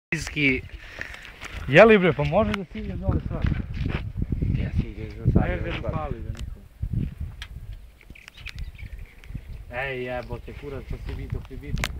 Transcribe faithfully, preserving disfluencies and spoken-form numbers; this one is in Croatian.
Iski. Jeli bre, pa može da siđeš dole sad? Ja siđeš za sad. Ajde da pali da niko. Ej jebote kurac, pa si vidio, si vidio.